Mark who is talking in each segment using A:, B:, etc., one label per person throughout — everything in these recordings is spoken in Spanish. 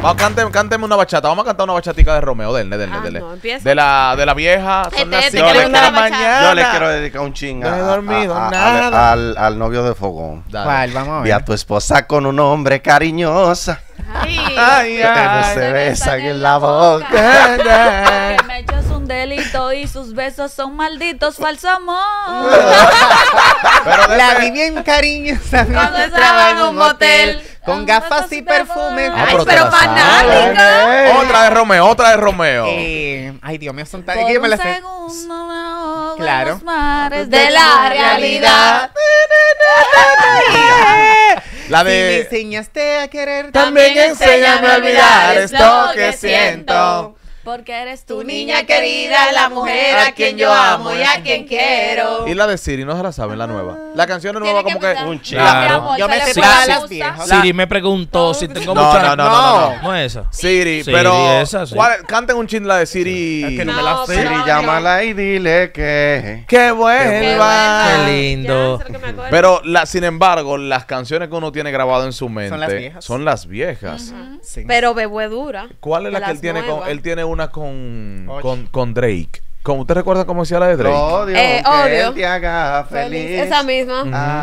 A: Cánteme una bachata. Vamos a cantar una bachatica de Romeo. Denle.
B: No, empieza.
A: De la vieja. Son las 5
B: yo
A: de la mañana.
C: Yo le quiero dedicar un ching
A: No he dormido nada.
C: al novio de Fogón.
D: ¿Cuál? Vamos a ver.
C: Vi a tu esposa con un hombre cariñosa.
B: Ay,
C: Que se besan en la boca.
E: Que me echas un delito y sus besos son malditos, falso amor.
D: La vi bien cariñosa
E: Cuando
D: estaba en un motel con
E: con
D: gafas y perfume.
A: Ah,
B: Ay,
A: te
B: pero
A: la sabes.
B: fanática.
A: Otra de Romeo.
D: Ay, Dios mío, son tan...
E: Por
D: que me
E: un
D: la sé.
E: segundo me ahogo en
D: Claro.
E: los mares de la realidad.
A: La
D: Si me
A: de...
D: enseñaste a querer,
A: También enséñame a olvidar esto que siento.
E: Porque eres
B: Tu
E: tu
B: niña querida, la mujer a quien yo amo y a quien quiero.
A: Y la de Siri, no se la saben, la nueva. La canción es nueva como que...
C: Un ching.
F: Claro.
D: Yo me sé
E: sé
D: todas las viejas.
F: Siri me preguntó si tengo
A: No,
F: mucha...
A: no.
F: No es esa.
A: Siri,
F: Siri,
A: pero...
F: esa, sí.
A: Canten un chin la de Siri.
D: Es que no me la sé.
C: Siri, llámala y dile que...
A: Que vuelva.
F: Qué lindo.
A: Pero, sin embargo, las canciones que uno tiene grabado en su mente
D: Son las viejas.
A: viejas.
D: Sí.
B: Pero Bebé dura.
A: ¿Cuál es la
B: De
A: que él
B: las
A: tiene?
B: nuevas.
A: Él tiene una con Drake. ¿Usted recuerda cómo decía la de Drake?
C: Odio que
B: odio.
C: él te haga feliz.
B: Esa misma.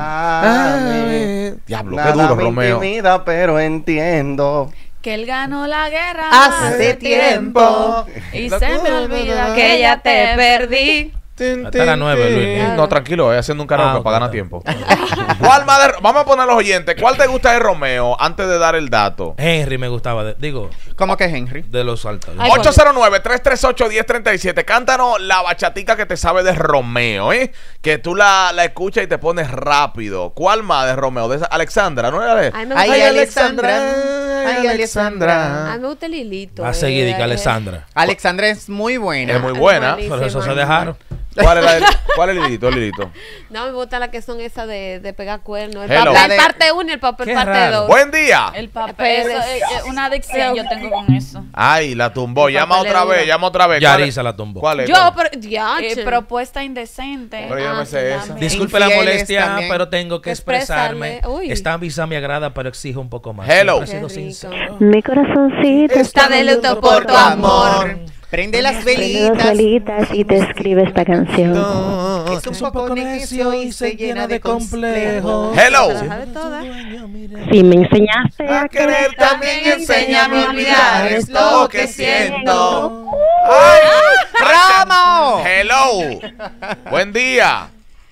A: Diablo, qué
C: Nada
A: duro,
C: me
A: Romeo.
C: intimida, pero entiendo.
E: Que él ganó la guerra
D: Hace tiempo.
E: y se me olvida que ya te perdí.
F: Hasta las 9, Luis.
A: No, tranquilo, haciendo un karaoke
F: Ah,
A: para ganar
F: ok.
A: tiempo. ¿Cuál más vamos a poner a los oyentes. ¿Cuál te gusta de Romeo antes de dar el dato?
F: Henry me gustaba, digo,
D: ¿Cómo que Henry?
F: de los altos.
B: Ay,
A: 809-338-1037. Cántanos la bachatica que te sabe de Romeo, ¿eh? Que tú la escuchas y te pones rápido. ¿Cuál más de Romeo? De esa, Alexandra, ¿no era de?
B: Ay, me
D: Ay,
B: gusta,
D: Alexandra. Ay, Alexandra.
B: ay, me gusta Lilito.
F: Va a seguir y que Alessandra.
D: Alexandra es muy buena.
A: Es muy buena.
B: buenísima.
F: Por eso se dejaron.
A: ¿Cuál es Lilito? Lilito.
B: No, me gusta la que son esas de pegar cuernos. El
A: Hello.
B: papel parte 1 y el papel
F: Qué
B: parte
F: raro.
B: 2.
A: Buen día.
E: El papel,
B: Pero
E: eso,
B: es-
E: una adicción yo tengo con eso.
A: Ay, la tumbó.
B: El
A: Llama
B: papel
A: otra
B: es
A: vez,
B: dura.
A: llama otra vez.
F: Yarisa la tumbó.
A: ¿Cuál es?
B: Yo,
A: ¿Cuál?
B: pero dianche.
E: Propuesta indecente.
A: Pero yo no me sé
B: se
A: esa.
B: llama.
F: Disculpe la
D: Infieles
F: molestia,
D: también.
F: pero tengo que expresarme.
B: Expresarle. Uy.
F: Esta visa me agrada, pero exijo un poco más.
A: Hello.
F: Siempre he sido
B: Qué
F: sincero.
B: rico.
G: Mi corazoncito
B: Está de luto por tu amor.
D: Prende las
G: prende dos
D: velitas.
G: velitas y te escribe esta canción.
D: Es un poco necio y se llena de complejos.
A: Hello.
B: La sabe toda.
G: Si me enseñaste
A: A querer también enséñame a olvidar es
B: lo
A: lo que siento.
D: ¡Ay!
A: Ay,
D: ¡Ramo!
A: Hello. Buen día.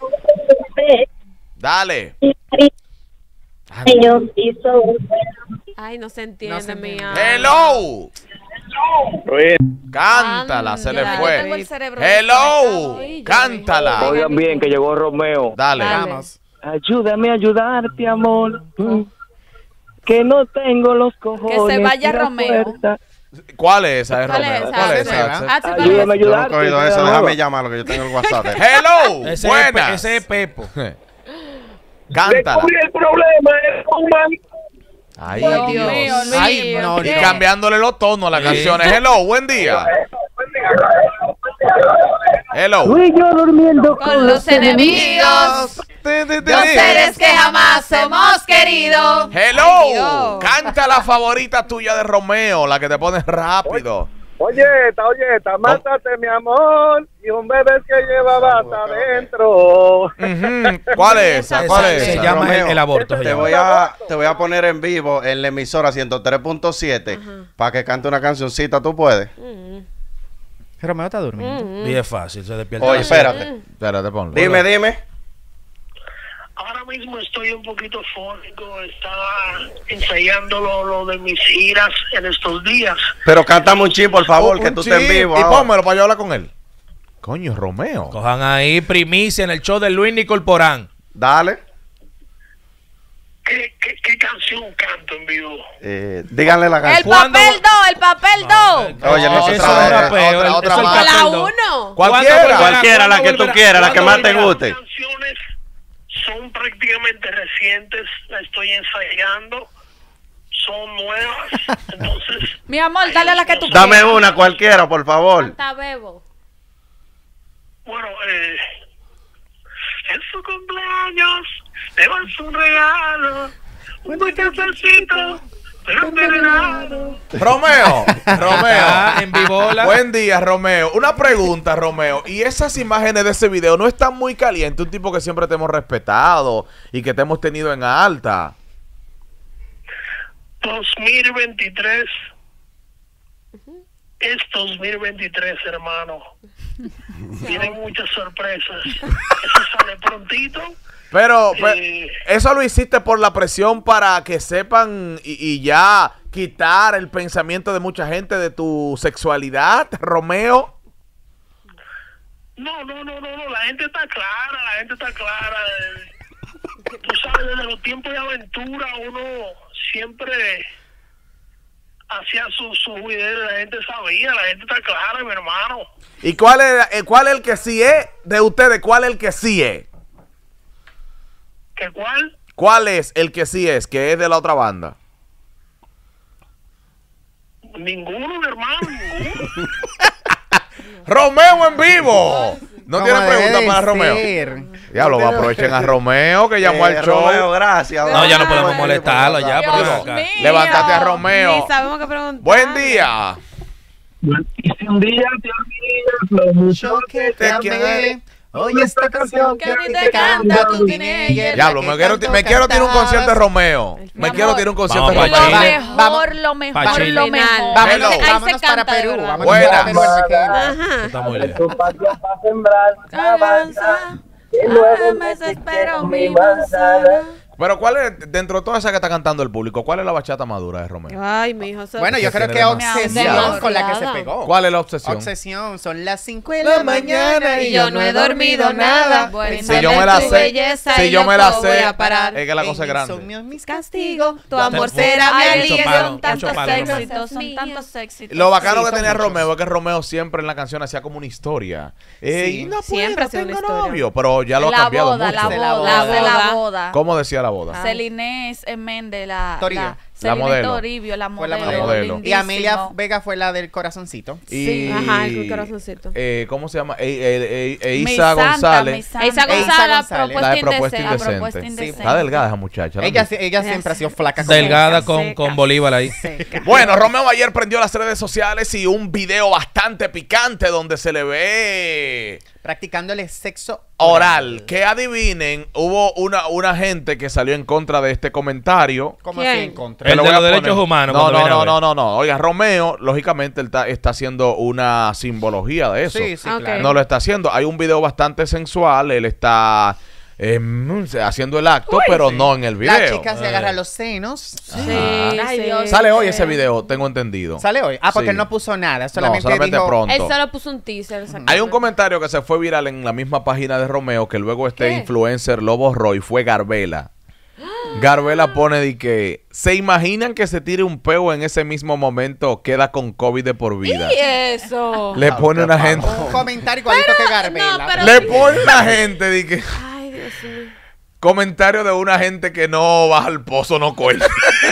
A: Dale.
B: Ay, no se entiende,
D: No se entiende.
B: mía.
A: Hello. Cántala, se le
B: Anda,
A: fue.
B: yo tengo el cerebro
A: Hello.
B: desconectado. Ay, yo
A: Cántala.
B: me-
H: Oigan bien que llegó Romeo.
A: Dale.
D: Vamos.
H: Ayúdame a ayudarte, amor. Que no tengo los cojones.
E: Que se vaya
H: y la
E: Romeo.
H: fuerza.
A: ¿Cuál es esa de
B: ¿Cuál es
A: Romeo?
B: esa?
A: ¿Cuál es
D: Esa.
A: esa?
E: Ah, sí, ¿cuál
H: Ayúdame a
E: es?
C: Yo no he
H: ayudarte.
C: oído
H: que
C: eso,
H: sea
C: déjame
H: nueva.
C: llamarlo que yo tengo el WhatsApp.
A: Hello.
F: Ese
A: Buenas.
F: es Pepo.
A: Cántala.
H: Descubrí el problema, es humano.
A: Ay,
B: Dios
A: Dios.
B: mío,
D: Ay, no,
A: Y
D: no.
A: cambiándole los tonos a las
F: Sí.
A: canciones. Hello, buen día. Hello.
H: Tú y yo durmiendo
B: Con los enemigos, los seres que jamás hemos querido.
A: Hello.
B: Ay, Dios.
A: Canta la favorita tuya de Romeo, la que te pones rápido.
H: Oye, mátate, mi amor. Y un bebé que llevabas adentro.
A: Ujú. ¿Cuál es esa? ¿Cuál es
F: Se
A: esa?
F: llama
C: Romeo,
F: el aborto. se
C: Te
F: llama.
C: voy a poner en vivo en la emisora 103.7 para que cante una cancioncita, ¿tú puedes?
D: Romeo está durmiendo.
F: Y es fácil, se despierta.
C: Oye,
F: a las siete.
C: espérate.
A: Espérate, ponlo.
C: Dime.
I: Ahora mismo estoy un poquito fónico, estaba ensayando lo de mis giras en estos días.
C: Pero cántame un chin, por favor, que
A: Un
C: tú estés en
A: chin,
C: vivo.
A: Y
C: ahora.
A: pónmelo para yo hablar con él. Coño, Romeo.
F: Cojan ahí primicia en el show de Luis Nicolporán.
C: Dale.
I: ¿Qué canción canto en vivo?
C: Díganle la
B: El
C: canción.
B: papel 2, el papel 2.
C: Oye, no se
F: eso
C: trabe,
F: es rapeo,
A: otra-
F: eso
A: otra
F: es el
A: más.
F: papel
B: La
F: dos.
B: 1.
A: Cualquiera.
C: Cualquiera, la que tú quieras, la que más te
F: ¿Cuándo
C: guste.
I: Las canciones son prácticamente recientes, la estoy ensayando, son nuevas, entonces...
E: Mi amor, dale a la que tú
C: Dame
E: quieras.
C: una cualquiera, por favor.
B: Canta Bebo.
I: Bueno, en su cumpleaños le vas un regalo, un cafecito pero envenenado.
A: Romeo,
F: Ah, en Vivola.
A: buen día, Romeo. Una pregunta, Romeo. ¿Y esas imágenes de ese video no están muy calientes? Un tipo que siempre te hemos respetado y que te hemos tenido en alta.
I: 2023. Es 2023, hermano. Tienen muchas sorpresas. Eso sale prontito.
A: Pero
I: Eh.
A: eso lo hiciste por la presión para que sepan y ya quitar el pensamiento de mucha gente de tu sexualidad, Romeo.
I: No. La gente está clara. Tú sabes, desde los tiempos de aventura, uno siempre hacía su video. La gente sabía, la gente está clara, mi hermano.
A: ¿Y cuál es el que sí es de ustedes? ¿Cuál es el que sí es?
I: ¿Qué cuál?
A: ¿Cuál es el que sí es, que es de la otra banda?
I: Ninguno, mi hermano, ninguno.
A: ¡Romeo en vivo! ¿No tiene
J: Como
A: pregunta
J: debe
A: para Romeo?
J: ser.
A: Diablo, aprovechen a Romeo que llamó al show.
C: Romeo, gracias.
F: No, ya no podemos
C: Bueno,
F: molestarlo ya,
C: Dios
F: por
E: Dios
F: acá.
E: mío.
A: Levántate a Romeo.
B: Ni sabemos qué preguntar.
A: Buen día.
I: Y si un día te olvidas lo mucho
J: Yo que te amé. Oye, esta canción
E: Que a ti te canta tu teenager.
A: Diablo, me quiero tirar un concierto de Romeo. Me quiero tirar un concierto de
F: Vamos
E: Lo
F: pa'
A: Romeo.
F: Chile.
E: mejor, lo mejor,
F: Chile.
E: lo mejor.
J: Vámonos,
A: Hello.
E: Ahí
J: vámonos
E: se
J: para
E: canta de
J: Perú.
E: verdad.
J: Vámonos
A: Buenas.
J: para Perú.
B: Ajá.
F: Está muy lejos.
H: Tu pasión para sembrar la manzana, y luego
E: Me
H: me
E: desespero
H: te
E: mi
H: mi manzana.
A: Pero ¿cuál es, dentro de todas esas que está cantando el público, cuál es la bachata madura de Romeo?
B: Ay, mijo. Eso...
J: Bueno, yo creo
A: tiene
J: que
A: demasiado.
J: obsesión con la que se
B: Demasiado.
J: pegó.
A: ¿Cuál es la obsesión?
J: Obsesión, son las 5 de la mañana y yo no he dormido nada.
E: Bueno,
A: Si yo me la
E: tu
A: sé,
E: belleza
A: si
E: y
A: yo me la
E: loco
A: sé,
E: voy a parar.
A: es que la cosa es
J: En
A: grande.
J: insomnio, mis
B: Castigo, tu
J: castigos.
B: amor
F: Mucho
B: será mi
E: Ay,
B: alivio.
E: que
F: palo,
E: son tantos
F: mucho palo, Romeo.
E: éxitos, son tantos éxitos.
A: Lo bacano
J: Sí,
A: que
J: son
A: tenía
J: muchos.
A: Romeo es que Romeo siempre en la canción hacía como una historia.
J: Sí.
A: Y no
B: Siempre
A: puedo,
B: ha sido una
A: tengo
B: historia.
A: novio, pero ya lo ha
E: La
A: cambiado
E: boda,
A: mucho.
J: De la
E: la
J: boda.
E: boda.
A: ¿Cómo decía la boda?
E: Celinés Méndez,
J: Toribio.
E: Celine
A: modelo.
E: Toribio, la
J: Fue la
E: modelo.
A: modelo.
J: Y
E: lindísimo.
J: Amelia Vega fue la del corazoncito.
A: Y,
B: Ajá, el corazoncito.
A: ¿Cómo se llama?
E: Mi
A: Isa
E: santa,
A: González.
E: mi santa.
B: Isa
J: González,
B: González,
A: La de
B: propuesta
A: propuesta
B: indecente.
E: La propuesta
A: indecente.
E: indecente.
A: Está delgada esa muchacha. ¿la
J: Ella,
A: han visto?
J: ella siempre ha sido flaca. como
F: Delgada
J: esa.
F: con Bolívar ahí.
A: Bueno, Romeo ayer prendió las redes sociales y un video bastante picante donde se le ve
J: Practicándole sexo
A: oral. Que adivinen, hubo una gente que salió en contra de este comentario.
J: ¿Cómo
B: ¿Quién?
J: así en contra?
F: El
A: Te lo
F: de
A: voy a
F: los
A: poner.
F: derechos humanos.
A: No,
F: cuando viene a
A: no,
F: ver.
A: no. Oiga, Romeo, lógicamente, él está haciendo una simbología de eso.
J: Sí, sí,
B: Ok.
J: claro.
A: No lo está haciendo. Hay un video bastante sensual. Él está haciendo el acto, pero no en el video.
J: La chica se agarra los senos.
B: Sí,
E: Ay,
B: sí.
E: Dios.
A: Sale hoy ese video, tengo entendido.
J: ¿Sale hoy? Ah, porque
A: Sí.
J: él no puso nada.
A: No,
J: Solamente,
A: solamente
J: dijo...
A: pronto.
B: Él solo puso un teaser. exactamente.
A: Hay un comentario que se fue viral en la misma página de Romeo, que luego este
B: ¿Qué?
A: influencer lo borró y fue Garbela. Garbela pone de que ¿se imaginan que se tire un peo en ese mismo momento? Queda con COVID de por vida.
B: ¿Y eso?
A: Le pone una gente.
J: Un comentario igualito que Garbela.
B: no, pero-
A: Le pone una gente de que.
B: Ay, Dios mío.
A: Comentario de una gente que no baja al pozo, no cuelga.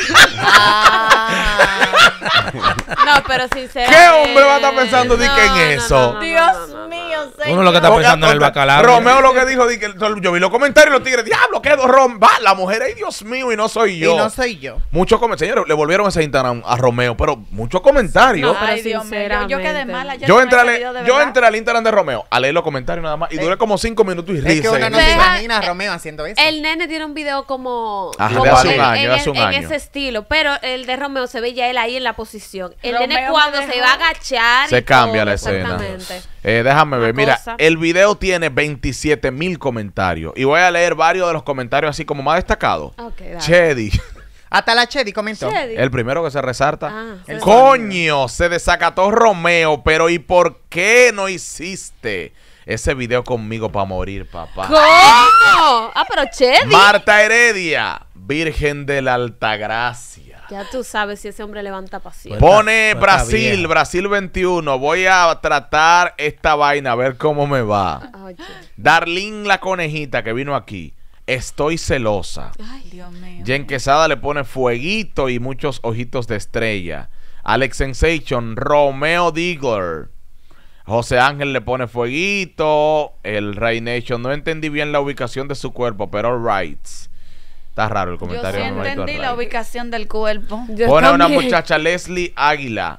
B: No, pero sinceramente.
A: ¿Qué hombre va a estar pensando de que en eso?
E: Dios mío, señor.
F: Uno lo que está
A: Porque,
F: pensando en el bacalao.
A: Romeo lo que dijo, de que yo vi los comentarios y los tigres, diablo, quedó va, la mujer, ay Dios mío, y no soy yo.
J: Y no soy yo.
A: Muchos comentarios, señores, le volvieron ese Instagram a Romeo, pero muchos comentarios.
B: No, pero
E: Ay, Dios mío, yo quedé
B: sinceramente.
E: mala. ya
A: yo
E: con
A: entré,
E: ese video, de
A: yo
E: verdad.
A: entré al Instagram de Romeo a leer los comentarios nada más y duré como 5 minutos y
J: Es que
A: risa.
J: uno no se
B: Deja-
J: imagina a Romeo haciendo eso.
B: El nene tiene un video como,
A: Ajá,
B: como
A: de hace un
B: en-
A: año,
B: en,
A: de hace un
B: en
A: año.
B: ese estilo, pero el de Romeo se ve ya él ahí en la posición. El
E: Romeo
B: nene
E: me
B: cuando
E: dejó.
B: se va a agachar
A: Se
B: y
A: cambia
B: todo,
A: la escena.
B: exactamente.
A: Déjame ver,
B: Una
A: mira,
B: cosa.
A: el video tiene 27,000 comentarios y voy a leer varios de los comentarios así como más destacados.
B: Ok, dale.
A: Chedi,
J: Hasta la Chedi comentó.
B: Chedi.
A: el primero que se resalta.
B: Ah,
J: El
A: Coño, se desacató Romeo, pero ¿y por qué no hiciste ese video conmigo para morir, papá?
B: ¿Cómo? Ah, pero Chedi.
A: Marta Heredia, Virgen de la Altagracia.
B: Ya tú sabes si ese hombre levanta pasión.
A: Pone
F: Está
A: Brasil,
F: vieja.
A: Brasil 21. Voy a tratar esta vaina a ver cómo me va.
B: Oye.
A: Darlene la conejita que vino aquí. Estoy celosa.
E: Ay, Dios mío.
A: Jen Quesada le pone fueguito y muchos ojitos de estrella. Alex Sensation, Romeo Digler. José Ángel le pone fueguito. El Rey Nation. No entendí bien la ubicación de su cuerpo, pero alright. Está raro el
E: Yo
A: comentario.
E: sí
A: de Romeito
E: entendí
A: al
E: la
A: aire.
E: ubicación del cuerpo.
A: Pone una muchacha, Leslie Águila.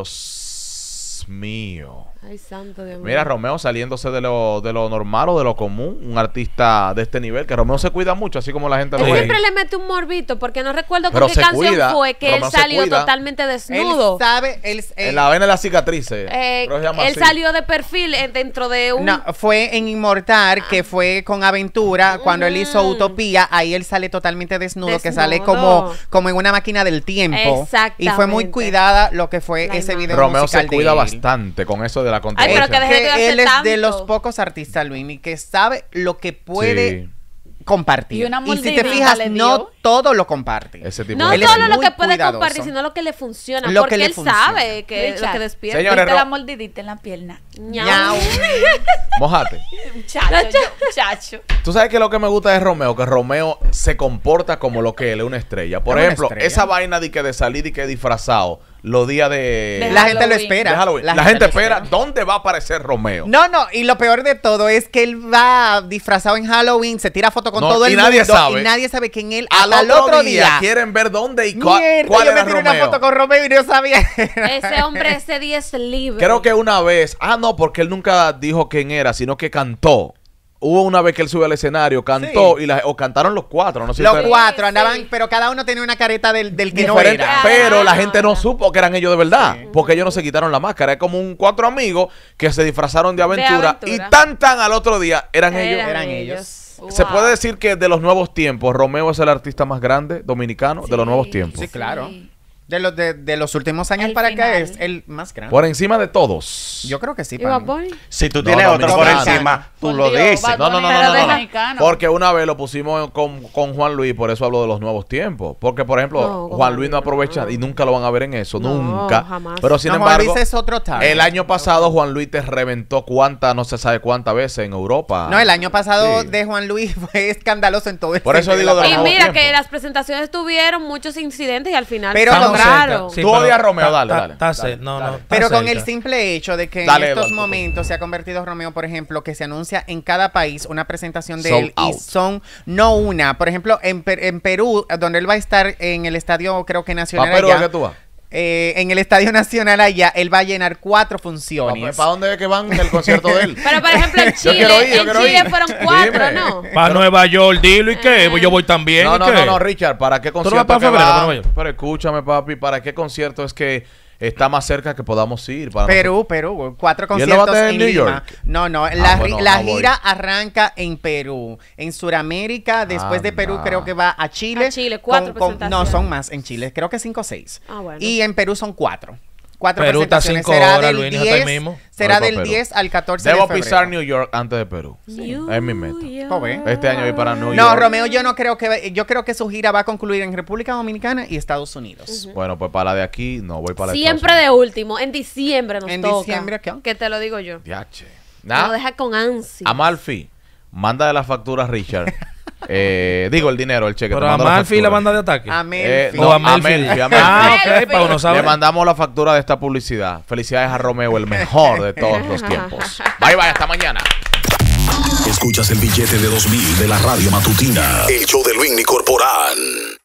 A: Dios mío.
B: Ay, santo Dios mío.
A: Mira, Romeo saliéndose de lo normal o de lo común. Un artista de este nivel, que Romeo se cuida mucho, así como la gente lo
B: Él
A: ve.
B: siempre le mete un morbito, porque no recuerdo
A: Pero
B: con qué
A: se
B: canción
A: cuida,
B: fue que él
A: Romeo se
B: salió
A: cuida.
B: totalmente desnudo.
J: Él sabe,
A: En la vena de las cicatrices. Pero se llama
B: Él
A: así.
B: salió de perfil dentro de un...
J: No, fue en Inmortal, que fue con Aventura, cuando él hizo Utopía, ahí él sale totalmente desnudo, que sale como en una máquina del tiempo. Y fue muy
B: Exactamente.
J: cuidada lo que fue ese video
A: Romeo
J: musical
A: se cuida
J: de él.
A: bastante con eso de la
B: Ay,
A: controversia.
B: pero que deje de cuidarse
J: Él es de
B: tanto.
J: los pocos artistas, Luini, que sabe lo que puede
A: Sí.
J: compartir.
E: Y una
J: Y si te
E: mordidita
J: fijas,
E: le
J: no
E: dio.
J: todo lo comparte.
A: Ese tipo
B: No
A: de
J: Él es
B: solo lo
J: muy
B: que puede
J: cuidadoso.
B: compartir, sino lo que le funciona.
J: Lo
B: porque
J: que le
B: él
J: funciona.
B: sabe que lo
E: Richard,
B: que despierta.
A: Señores,
E: ¿Viste la mordidita en la pierna?
J: Ñau.
A: Mojate.
E: Muchacho.
A: Tú sabes que lo que me gusta de Romeo, que Romeo se comporta como lo que él es, una estrella. Por
J: Es una
A: ejemplo,
J: estrella.
A: esa vaina de salir y que disfrazado los días de
J: La gente lo
E: Halloween.
J: espera.
A: de Halloween. La gente espera dónde va a aparecer Romeo.
J: No, y lo peor de todo es que él va disfrazado en Halloween, se tira foto con
A: No,
J: todo
A: y
J: el
A: nadie
J: mundo
A: sabe.
J: y nadie sabe quién él
A: Al
J: hasta
A: otro día quieren ver dónde y cuál
J: Mierda, yo
A: era
J: me tiré
A: Romeo.
J: una foto con Romeo y no sabía.
B: Ese hombre ese día es libre.
A: Creo que una vez, no, porque él nunca dijo quién era, sino que cantó. Hubo una vez que él subió al escenario, cantó o cantaron los cuatro, no sé si
J: Los
A: ustedes-
J: cuatro andaban, pero cada uno tenía una careta del que no
A: diferente,
J: era.
A: pero la gente no supo que eran ellos de verdad, porque ellos no se quitaron la máscara. Es como un cuatro amigos que se disfrazaron de aventura, y tan al otro día eran ellos.
J: Eran ellos.
A: Se puede decir que de los nuevos tiempos, Romeo es el artista más grande dominicano de los nuevos tiempos.
J: Sí, claro. De los últimos años
E: El
J: para acá
E: final.
J: es el más grande.
A: Por encima de todos.
J: Yo creo que sí.
B: ¿Y
J: para
B: Bad
J: mí.
B: Bunny?
C: Si tú
A: No,
C: tienes otro por
A: dominicano.
C: encima, tú
E: Por
C: lo
E: Dios,
C: dices.
E: Bad
A: No,
E: Bunny
A: no.
E: era dominicano.
A: Porque una vez lo pusimos con Juan Luis, por eso hablo de los nuevos tiempos. Porque, por ejemplo,
B: No,
A: Juan Luis no aprovecha y nunca lo van a ver en eso,
B: No,
A: nunca.
B: jamás.
A: Pero sin
J: No, Juan
A: embargo,
J: Luis es otro target.
A: el año pasado Juan Luis te reventó no se sabe cuántas veces en Europa.
J: No, el año pasado
A: Sí.
J: de Juan Luis fue escandaloso en todo el
A: Por eso
J: sentido
A: digo
J: la
A: de
B: Y
A: los
J: palabra.
B: mira
A: tiempo.
B: que las presentaciones tuvieron muchos incidentes y al final
J: Pero
B: se
J: lo
B: lograron.
F: Sí,
A: Tú
F: pero
A: odias a Romeo,
F: está-
A: dale.
F: Está cerca, no. está
J: Pero con
F: cerca.
J: el simple hecho de que en
A: Dale,
J: estos
A: Eduardo.
J: momentos se ha convertido Romeo, por ejemplo, que se anuncia en cada país una presentación de
A: Sold
J: él
A: out.
J: y son no una. Por ejemplo, en Perú, donde él va a estar en el estadio, creo que nacional
A: ¿Para Perú
J: allá,
A: es que tú vas?
J: en el estadio nacional allá, él va a llenar 4 funciones.
A: ¿Para dónde es que van el concierto de él?
B: Pero por ejemplo en
A: Yo quiero ir, yo
B: Chile,
A: quiero ir.
B: fueron 4,
A: Dime.
B: ¿no?
F: Para Nueva York, dilo y qué. Yo voy también.
A: No,
F: ¿y
A: no,
F: qué?
A: no, Richard, ¿para qué
F: no vas
A: concierto
F: para
A: que
F: febrero,
A: va?
F: para Nueva York?
A: Pero escúchame, papi, ¿para qué concierto es que está más cerca que podamos ir? Para
J: Perú, 4
A: ¿Y él no va a
J: conciertos
A: tener
J: en
A: New
J: Lima.
A: York?
J: No,
A: bueno,
J: la
A: no voy.
J: gira arranca en Perú, en Suramérica, después de Perú
A: Anda.
J: creo que va a Chile.
B: A Chile, 4
J: No,
B: presentaciones.
J: son más en Chile, creo que 5 o 6.
B: Ah, bueno.
J: Y en Perú son 4. 4
F: Perú está
J: presentaciones.
F: 5
J: Será
F: horas,
J: del
F: Luis, no está ahí
J: 10,
F: mismo.
J: será
A: Voy pa'
J: del
A: Perú.
J: 10 al 14
A: Debo
J: de febrero.
A: pisar New York antes de Perú. Es mi meta.
J: Joven.
A: Este año voy para New
J: No,
A: York.
J: Romeo, yo creo que su gira va a concluir en República Dominicana y Estados Unidos.
A: Bueno, pues para la de aquí, no voy para la de
B: Siempre
A: Estados
B: de último. En diciembre nos
J: En
B: toca.
J: diciembre, ¿qué?
B: Que te lo digo yo.
A: Unidos. Diache.
B: No
A: Nada.
B: deja con ansia.
A: Amalfi, manda de la factura a Richard. Digo el dinero, el cheque.
F: Pero
A: te
F: a
A: mando la
F: Malfi la
A: factura.
F: banda de ataque.
J: A Melfi.
A: No,
F: O a
A: a
F: Melfi.
A: Melfi, a
F: Ah,
A: Melfi.
F: ok, para uno
A: Le
F: saber.
A: mandamos la factura de esta publicidad. Felicidades a Romeo, el mejor de todos los tiempos. Bye, bye, hasta mañana.
K: Escuchas el billete de 2000 de la radio matutina. El show de Luis Corporán.